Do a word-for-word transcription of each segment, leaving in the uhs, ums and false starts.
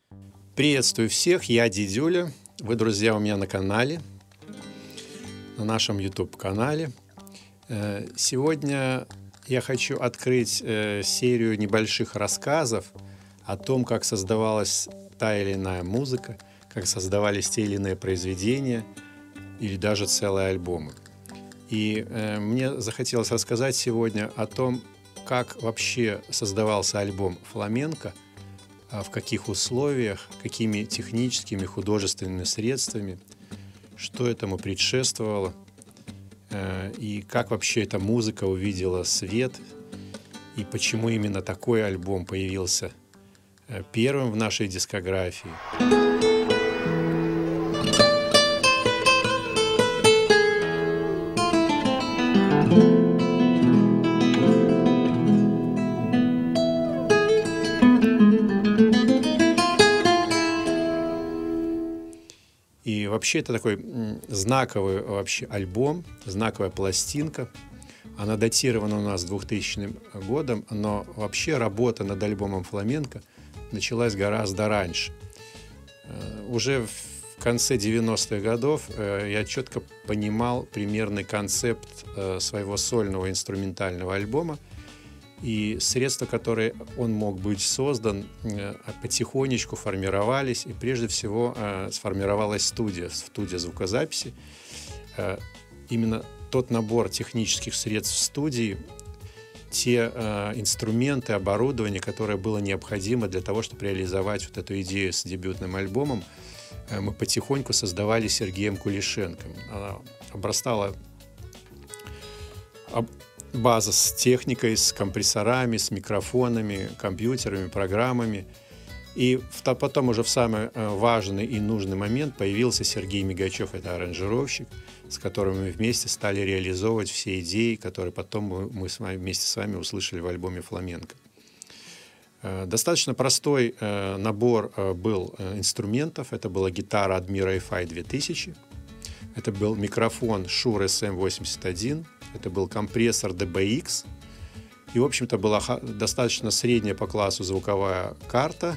Приветствую всех, я Дидюля. Вы, друзья, у меня на канале, на нашем YouTube-канале. Сегодня я хочу открыть серию небольших рассказов о том, как создавалась та или иная музыка, как создавались те или иные произведения или даже целые альбомы. И мне захотелось рассказать сегодня о том, как вообще создавался альбом фламенко, в каких условиях, какими техническими, художественными средствами, что этому предшествовало, и как вообще эта музыка увидела свет, и почему именно такой альбом появился первым в нашей дискографии. И вообще это такой знаковый вообще альбом, знаковая пластинка. Она датирована у нас двухтысячным годом, но вообще работа над альбомом фламенко началась гораздо раньше. Уже в конце девяностых годов я четко понимал примерный концепт своего сольного инструментального альбома, и средства, которые он мог быть создан, потихонечку формировались, и прежде всего сформировалась студия, студия звукозаписи. Именно тот набор технических средств в студии, те инструменты, оборудование, которое было необходимо для того, чтобы реализовать вот эту идею с дебютным альбомом, мы потихоньку создавали с Сергеем Кулишенко. Она обрастала база с техникой, с компрессорами, с микрофонами, компьютерами, программами. И потом уже в самый важный и нужный момент появился Сергей Мигачев, это аранжировщик, с которым мы вместе стали реализовывать все идеи, которые потом мы с вами, вместе с вами услышали в альбоме «Фламенко». Достаточно простой набор был инструментов. Это была гитара Admira эф ай две тысячи, это был микрофон Shure эс эм восемьдесят один, это был компрессор ди би икс, и, в общем-то, была достаточно средняя по классу звуковая карта,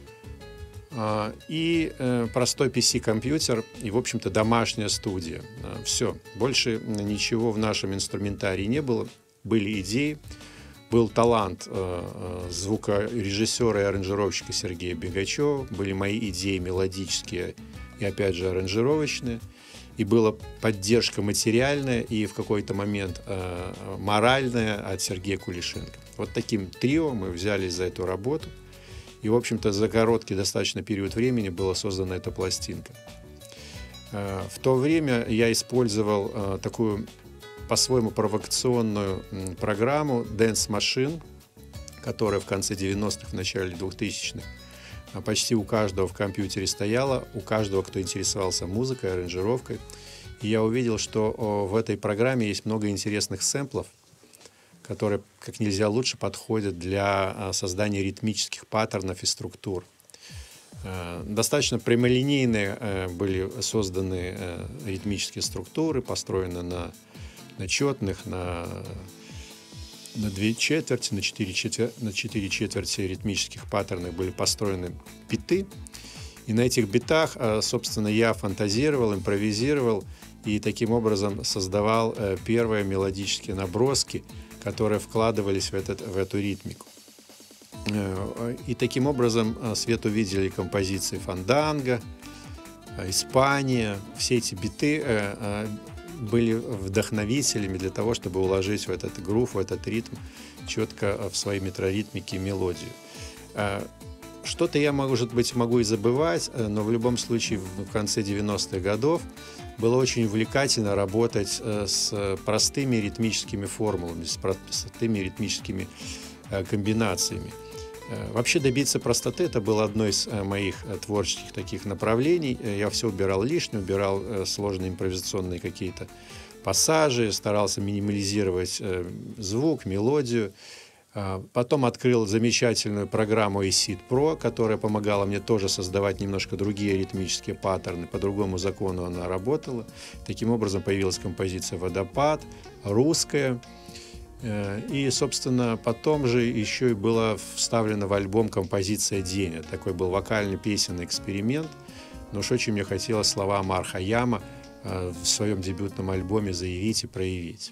и простой пи си-компьютер, и, в общем-то, домашняя студия. Все. Больше ничего в нашем инструментарии не было. Были идеи, был талант звукорежиссера и аранжировщика Сергея Бегачева, были мои идеи мелодические и, опять же, аранжировочные. И была поддержка материальная и в какой-то момент э, моральная от Сергея Кулишенко. Вот таким трио мы взялись за эту работу. И, в общем-то, за короткий достаточно период времени была создана эта пластинка. Э, в то время я использовал э, такую по-своему провокационную э, программу Dance Machine, которая в конце девяностых, в начале двухтысячных почти у каждого в компьютере стояла, у каждого, кто интересовался музыкой, аранжировкой. И я увидел, что в этой программе есть много интересных сэмплов, которые как нельзя лучше подходят для создания ритмических паттернов и структур. Достаточно прямолинейные были созданы ритмические структуры, построены на, на четных, на На две четверти, на четыре, четвер... на четыре четверти ритмических паттернов были построены биты. И на этих битах, собственно, я фантазировал, импровизировал и таким образом создавал первые мелодические наброски, которые вкладывались в, этот, в эту ритмику. И таким образом свет увидели композиции «Фанданго», «Испания». Все эти биты были вдохновителями для того, чтобы уложить в этот грув, в этот ритм четко в своей метроритмике мелодию. Что-то я, может быть, могу и забывать, но в любом случае в конце девяностых годов было очень увлекательно работать с простыми ритмическими формулами, с простыми ритмическими комбинациями. Вообще добиться простоты — это было одно из моих творческих таких направлений. Я все убирал лишнее, убирал сложные импровизационные какие-то пассажи, старался минимализировать звук, мелодию. Потом открыл замечательную программу Acid Pro, которая помогала мне тоже создавать немножко другие ритмические паттерны. По другому закону она работала. Таким образом появилась композиция «Водопад», русская. И, собственно, потом же еще и была вставлена в альбом композиция «День». Такой был вокально-песенный эксперимент. Но уж очень мне хотелось слова Омар Хайяма в своем дебютном альбоме заявить и проявить.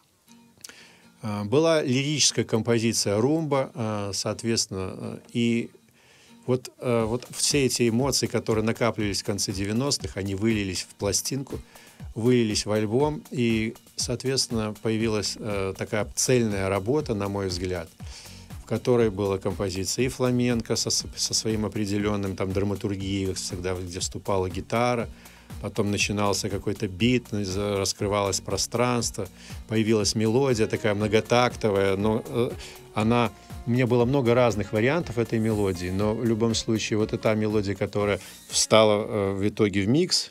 Была лирическая композиция «Румба», соответственно, и вот, вот все эти эмоции, которые накапливались в конце девяностых, они вылились в пластинку, вылились в альбом, и, соответственно, появилась такая цельная работа, на мой взгляд, в которой была композиция и фламенко со, со своим определенным там драматургией, всегда где вступала гитара, потом начинался какой-то бит, раскрывалось пространство, появилась мелодия такая многотактовая, но она... У меня было много разных вариантов этой мелодии, но в любом случае вот эта мелодия, которая встала в итоге в микс...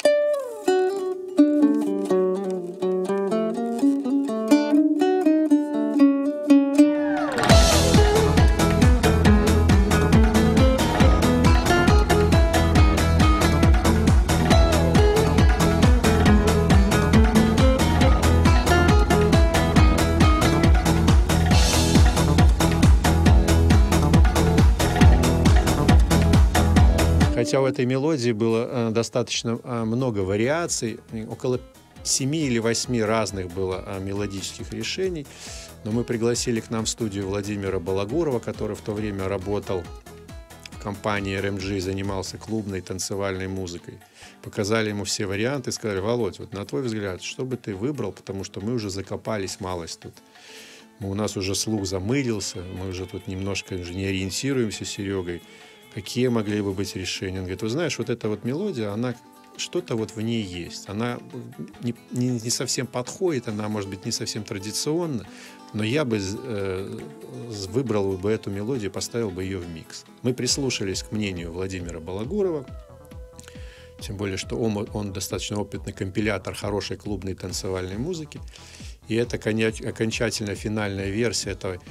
Хотя у этой мелодии было достаточно много вариаций, около семи или восьми разных было мелодических решений, но мы пригласили к нам в студию Владимира Балагурова, который в то время работал в компании эр эм джи и занимался клубной танцевальной музыкой. Показали ему все варианты и сказали: Володь, вот на твой взгляд, что бы ты выбрал, потому что мы уже закопались малость тут. У нас уже слух замылился, мы уже тут немножко уже не ориентируемся с Серегой. Какие могли бы быть решения? Он говорит: вы знаешь, вот эта вот мелодия, она что-то вот в ней есть. Она не, не, не совсем подходит, она, может быть, не совсем традиционна, но я бы э, выбрал бы эту мелодию, поставил бы ее в микс. Мы прислушались к мнению Владимира Балагурова, тем более, что он, он достаточно опытный компилятор хорошей клубной танцевальной музыки, и это окончательная финальная версия этого.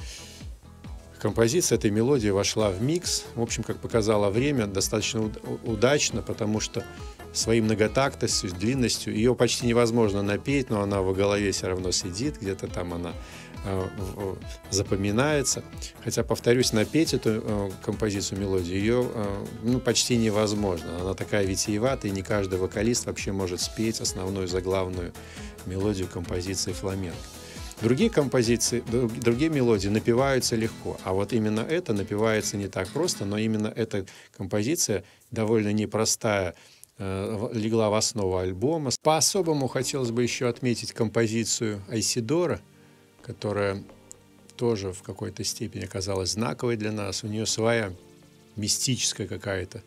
Композиция этой мелодии вошла в микс. В общем, как показало время, достаточно удачно, потому что своей многотактностью, длинностью ее почти невозможно напеть, но она в голове все равно сидит, где-то там она э, запоминается. Хотя, повторюсь, напеть эту э, композицию, мелодию, ее э, ну, почти невозможно. Она такая витиеватая, и не каждый вокалист вообще может спеть основную заглавную мелодию композиции фламенко. Другие композиции, другие мелодии напеваются легко, а вот именно это напевается не так просто, но именно эта композиция довольно непростая, э, легла в основу альбома. По-особому хотелось бы еще отметить композицию Айсидора, которая тоже в какой-то степени оказалась знаковой для нас. У нее своя мистическая какая-то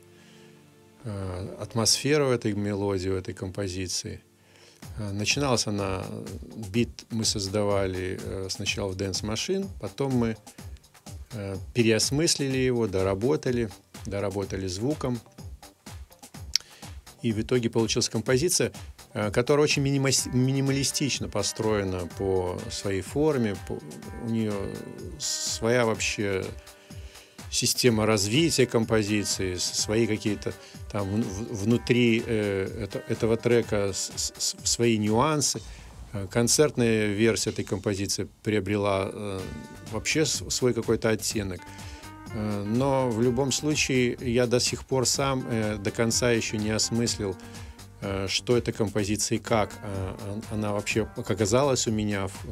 э, атмосфера в этой мелодии, в этой композиции. Начиналась она, бит мы создавали сначала в Dance Machine, потом мы переосмыслили его, доработали, доработали звуком. И в итоге получилась композиция, которая очень минималистично построена по своей форме. У нее своя вообще система развития композиции, свои какие-то там внутри э, это, этого трека с, с, свои нюансы. Концертная версия этой композиции приобрела э, вообще свой какой-то оттенок. Э, но в любом случае я до сих пор сам э, до конца еще не осмыслил, э, что эта композиция и как э, она вообще оказалась у меня в,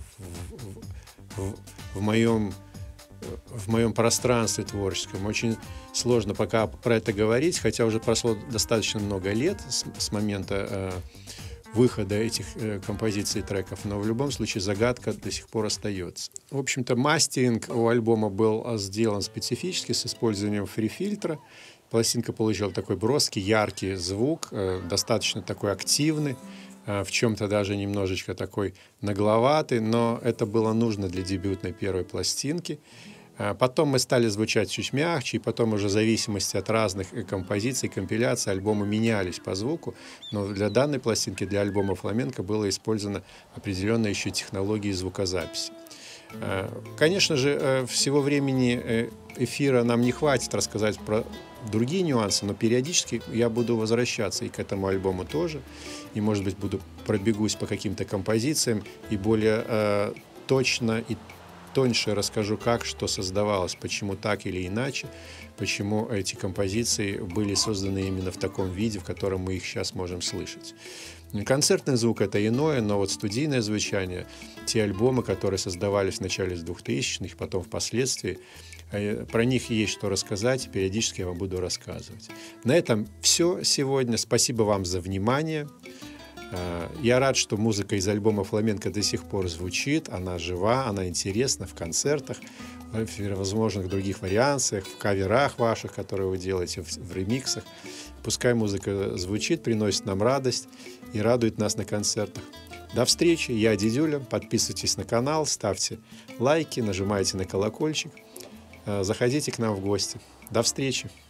в, в, в моем в моем пространстве творческом. Очень сложно пока про это говорить, хотя уже прошло достаточно много лет с, с момента э, выхода этих э, композиций, треков, но в любом случае загадка до сих пор остается. В общем-то, мастеринг у альбома был сделан специфически с использованием фри-фильтра. Пластинка получила такой броский, яркий звук, э, достаточно такой активный, э, в чем-то даже немножечко такой нагловатый, но это было нужно для дебютной первой пластинки. Потом мы стали звучать чуть мягче, и потом уже в зависимости от разных композиций, компиляций, альбомы менялись по звуку. Но для данной пластинки, для альбома «Фламенко» было использовано определенные еще технологии звукозаписи. Конечно же, всего времени эфира нам не хватит рассказать про другие нюансы, но периодически я буду возвращаться и к этому альбому тоже, и, может быть, буду пробегусь по каким-то композициям и более точно и тоньше расскажу, как что создавалось, почему так или иначе, почему эти композиции были созданы именно в таком виде, в котором мы их сейчас можем слышать. Концертный звук — это иное, но вот студийное звучание, те альбомы, которые создавались в начале двухтысячных, потом впоследствии, про них есть что рассказать, периодически я вам буду рассказывать. На этом все сегодня. Спасибо вам за внимание. Я рад, что музыка из альбома «Фламенко» до сих пор звучит, она жива, она интересна в концертах, в всевозможных других вариациях, в каверах ваших, которые вы делаете, в, в ремиксах. Пускай музыка звучит, приносит нам радость и радует нас на концертах. До встречи, я Дидюля, подписывайтесь на канал, ставьте лайки, нажимайте на колокольчик, заходите к нам в гости. До встречи!